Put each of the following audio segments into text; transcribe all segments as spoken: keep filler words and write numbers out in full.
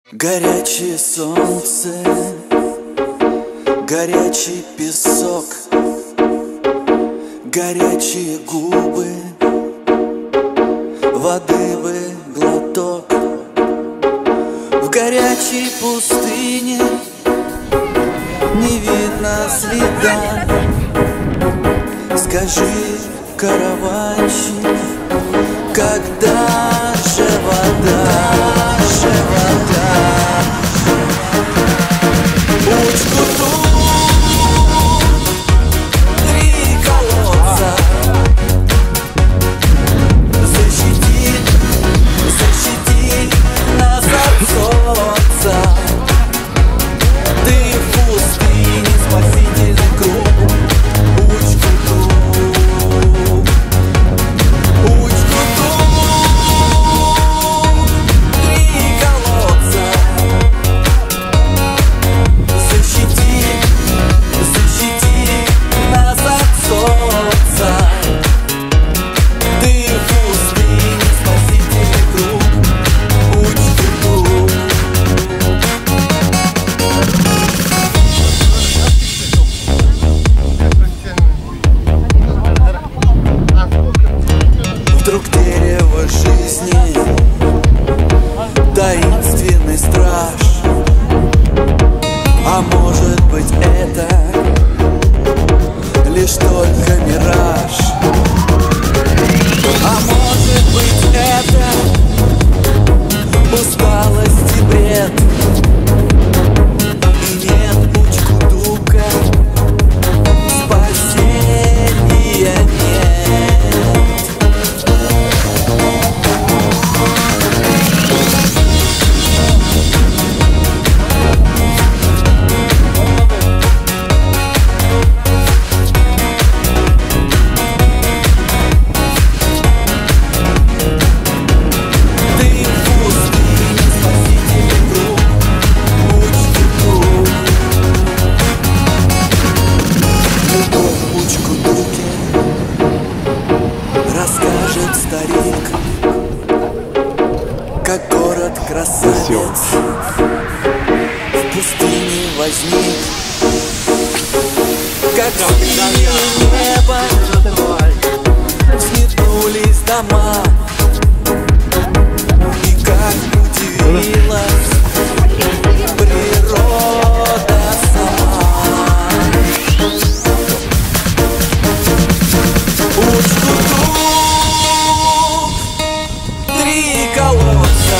Горячее солнце, горячий песок, горячие губы, воды бы глоток. В горячей пустыне не видно следа. Скажи, караванщик, когда же вода, же вода? Учку три колодца, защити, защити нас от солнца. Ты в пустыне, спасительный круг. Учку вдруг дерево жизни, таинственный страж. А может быть это лишь только мираж? А может быть это усталость и бред? И нет Учку-Дука, спасения нет. Расскажет старик, как город-красавец в пустыне возник, как в небо взметнулись дома, и как удивилась природа сама. Три колодца,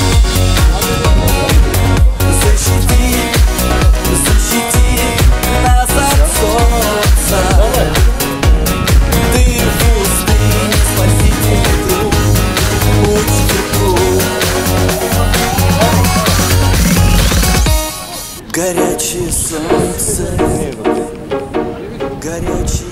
защити, защити нас от солнца. Ты в пустыне, спасительный круг. Учку-Дук. Горячее солнце, горячий